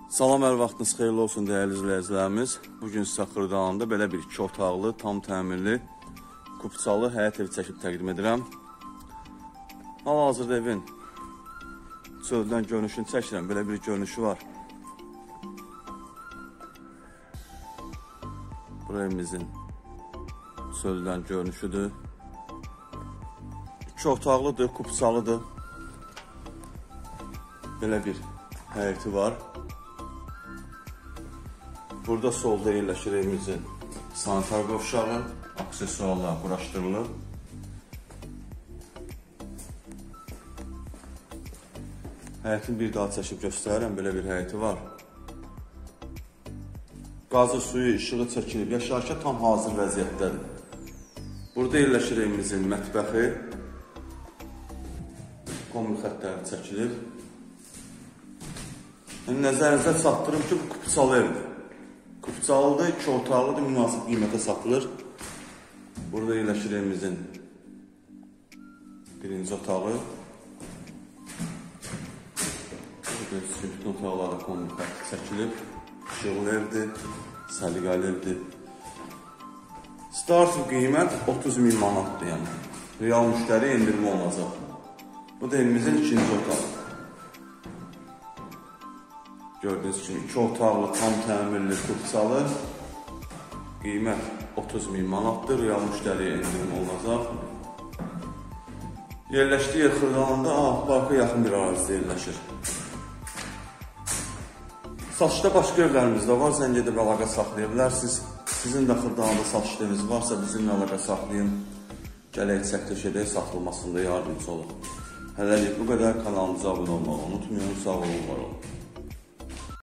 Salam, hər vaxtınız xeyirli olsun dəyərli izləyicilərimiz. Bugün sizə Xırdalanında belə bir 2 otaqlı, tam təmirli, kupçalı həyət evi çəkib təqdim edirəm. Hal-hazırda evin çöldən görünüşünü çəkirəm. Belə bir görünüşü var. Bu evimizin çöldən görünüşüdür. 2 otaqlıdır, kupçalıdır. Belə bir həyəti var. Burada solda yerləşir evimizin sanitar qovşağı, aksesuarlar quraşdırılır. Həyətin bir daha çəkib göstərirəm, belə bir həyəti var. Qazı, suyu, işığı çəkilib, yaşayışa tam hazır vəziyyətdədir. Burada yerləşir evimizin mətbəxi, kombi xəttləri çəkilib. Nəzərinizə çatdırım ki, bu kupçalı evdir. Kupçalıdır, 2 otaqlıdır, münasib qiymətə satılır. Burada yerləşir evimizin birinci otağı. Bütün otaqlarda kombi xətti çəkilib. İşıqlı evdir, səliqəli evdir. Start qiymət 30.000 manatdır, yəni. Real müştəri endirmə olacaq. Bu da evimizin ikinci otağı. Gördüğünüz kimi 2 otaqlı, tam təmirli, kupçalı. Qiymət 30.000 manatdır, real müştəriyə endirim olacaq. Yerləşdiyi yer Xırdalanında parka yaxın bir arazidə yerləşir. Satışda başqa evlərimiz də var, zəng edib əlaqə saxlaya bilərsiniz. Sizin də Xırdalanında satışlarınız varsa bizimlə əlaqə saxlayın. Gələk çəkiliş edək, satılmasında yardımcı olun. Hələlik bu qədər, kanalımıza abunə olmağı unutmayın, sağ olun, var olun.